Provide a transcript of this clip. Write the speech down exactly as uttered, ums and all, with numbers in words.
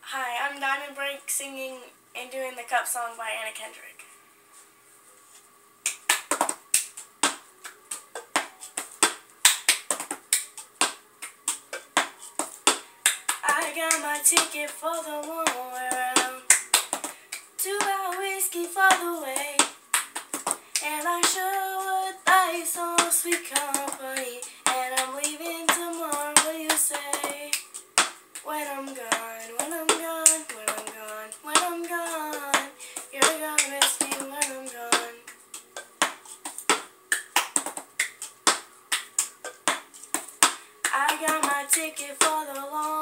Hi, I'm Diamond Break singing and doing the Cup song by Anna Kendrick. I got my ticket for the long way round, two buy whiskey for the way, and I sure would like some sweet company, and I'm leaving tomorrow. What do you say? When I'm gone, when I'm gone, when I'm gone, when I'm gone, you're gonna miss me when I'm gone. I got my ticket for the long